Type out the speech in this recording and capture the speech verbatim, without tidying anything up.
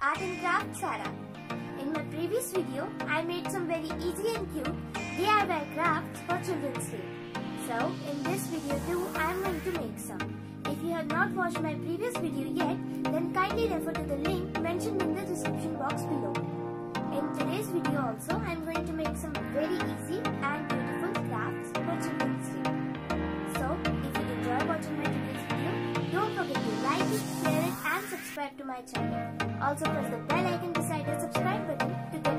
Art and Craft Sara. In my previous video, I made some very easy and cute D I Y crafts for Children's Day. So, in this video too, I am going to make some. If you have not watched my previous video yet, then kindly refer to the link mentioned in the description box below. In today's video also, I am going to make some very easy and beautiful crafts for Children's Day. So, if you enjoy watching my today's video, don't forget to like it, share it and subscribe to my channel. Also press the bell icon beside the subscribe button to get